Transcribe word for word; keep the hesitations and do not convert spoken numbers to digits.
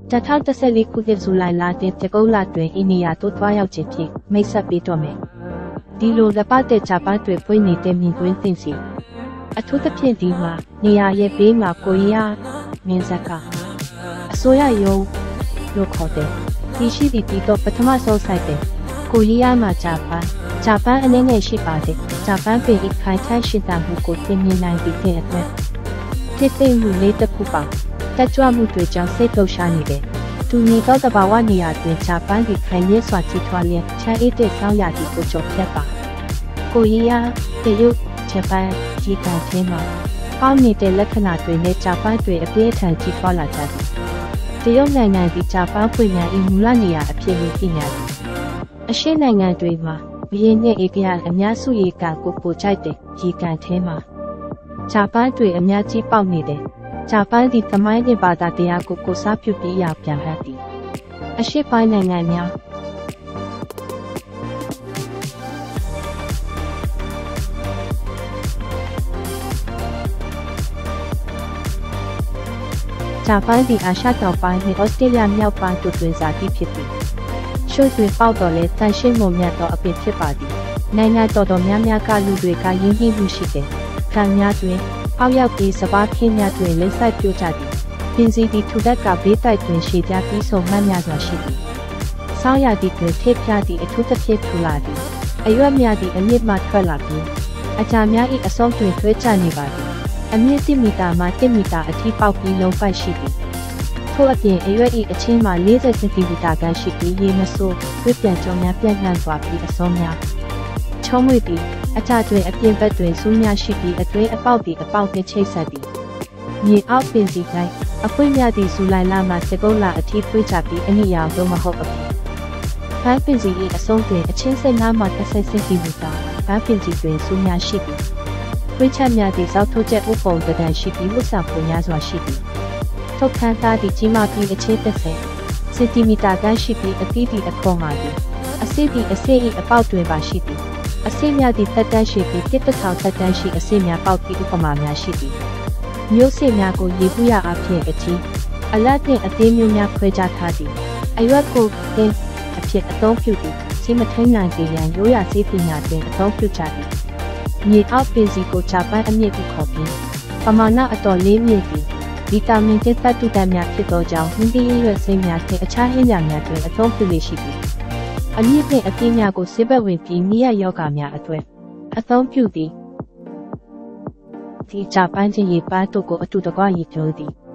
တထောင်တစ်ဆက်လေးခုနှစ်ဇူလိုင်လတွင်တကုတ်လတွင်အိန္ဒိယသို့သွားရောက်ခြင်းဖြင့်မိတ်ဆက်ပေးတော်မယ်ဒီလိုလက်ပတ်တဲ့ဂျပန်တွေပွင့်နေတဲ့မြင်ကွင်းသိစီအထူးသဖြင့်ဒီမှာနေရာရဲ့ဘေးမှာကိုရီးယားမင်းဆက်ကအစိုးရရုံးလို့ခေါ်တယ်ဒီရှိသည့်ဒီတော့ပထမဆုံးဆိုင်တယ်ကိုရီးယားမှာဂျပန်ဂျပန်အနေနဲ့ရှိပါတယ်ဂျပန်ပြည်ခိုင်ထိုင်ရှိတာမှုကိုသိမြင်နိုင်ပြီးတဲ့အတွက်တစ်သိမ့်မှုလေးတစ်ခုပါတက်ကြွမှုတွေကြောင့်စိတ်လှုပ်ရှားနေတယ်သူနေတော့တဘာဝနေရာတွင်ဂျပန်ပြည်ခိုင်မြဲစွာကြီးထွားလျက်ချမ်းအေးတဲ့ကောင်းရာသီကိုကြော်ဖြတ်ပါကိုရီးယားတရုတ်ဂျပန်ဒီကထဲမှာပေါင်းနေတဲ့လက္ခဏာတွေနဲ့ဂျပန်တွေအပြည့်အထန်ကြီးထွားလာကြသည်တရုတ်နိုင်ငံဒီဂျပန်ပြည်များ၏မူလနေရာအဖြစ်ကိုသိညာသည်အရှေ့နိုင်ငံတွေမှာဘီရင်နဲ့ဧကရအများစုရေကန်ကိုပိုကြိုက်တဲ့ရေကန်ထဲမှာဂျပန်တွေအများကြီးပေါက်နေတယ်ဂျပန်ဒီသမိုင်းနဲ့ဘာသာတရားကိုကိုစားပြုပြီးရပြန်ဟတ်သည်အရှေ့ပိုင်းနိုင်ငံများဂျပန်ဒီအာရှတောင်ပိုင်းနဲ့ဩစတြေးလျမြောက်ပိုင်းတို့တွင်ဇာတိဖြစ်သည်ရွှေတွေပေါက်တော်လဲတန်ရှင်းမုံမြတ်သောအပင်ဖြစ်ပါသည်နိုင်ငံတော်တော်များများကလူတွေကရင်းနှီးမှုရှိတယ်ခံများတွင်အောက်ရောက်ပြီးစပားခင်းများတွင်လိမ့်ဆိုင်ပြိုကြသည်ပင်စီဒီထူဒက်ကဘေးတိုက်တွင်ရှည်ပြပြီးဆုံးမှတ်များစွာရှိသည်ဆောင်းရာသီတွင်ထိပ်ဖြားသည့်အထူးသဖြင့်ထူလာသည်အရွက်များသည့်အမြင့်မှထွက်လာပြီးအကြာများ၏အစုံတွင်ထွေးကျနေပါသည်အမြင့်တစ်မီတာမှတစ်မီတာအထိပေါက်ပြီးလုံးပိုက်ရှိသည်ထို့အပြင်အရွက်၏အချင်းမှ၄၀စင်တီမီတာခန့်ရှိပြီးရေမဆိုးပြည့်ပြန်ကြောများပြန့်နှံ့သွားပြီးအစုံများချုံးမွေသည်အကြတွင်အပြင်ဘက်တွင်စူးများရှိပြီးအတွင်းအပေါက်သည်အပေါက်နှင့်ချိတ်ဆက်သည်မြေအောက်ပင်စီတိုင်းအပွင့်များသည့်ဇူလိုင်လမှစကုတ်လအထိပွင့်ကြပြီးအနိယာသို့မဟုတ်အဖြစ်ဖန်းပင်စီ၏အစုံတွင်အချင်းစိတ်နားမှတစ်ဆယ်စင်တီမီတာဖန်းပင်စီတွင်စူးများရှိသည်ပွင့်ချက်များသည့်ဇောက်ထိုးချက်ဥပုံတဒံရှိပြီးဝတ်ဆောင်ပုံများစွာရှိသည်ထုတ်ခန်းသားသည့်ကြီးမားပြီးအချင်းတစ်ဆယ်စင်တီမီတာခန့်ရှိပြီးအသီးသည့်အခေါ်မှာသည်အစိသည့်အစိ၏အပေါက်တွင်ပါရှိသည်အစိများသည့်သက်တမ်းရှိပြီးတစ်တစ်ထောင်သက်တမ်းရှိအစိများပေါက်ပြီးဥပမာများရှိသည်မျိုးစေ့များကိုရေပူရအဖြစ်အကြီးအလတ်နှင့်အသေးမျိုးများခွဲခြားထားသည်အရွက်ကိုသင်အဖြစ်အသုံးပြုသည်စိမထိန်နိုင်စေရန်ရိုးရာစေးပညာတွင်အသုံးပြုကြသည်မြေအောက်ပင်စီကိုဂျပန်အမြင့်ကိုခေါ်ပြီးပမာဏအတော်လေးမြင့်သည်ဗီတာမင်သတ္တုဓာတ်များဖြစ်သောကြောင့်ဟင်းသီးရွက်စိမ်းများနှင့်အခြားဟင်းများများတွင်အသုံးပြုလေရှိသည်အမြင့်နှင့်အသီးများကိုဆေးဘက်ဝင်ပြီးနိယယောဂများအတွက်အသုံးပြုသည်ဒီဂျပန်ချင်းရေပန်းတို့ကိုအတူတကွရည်ကျိုးသည်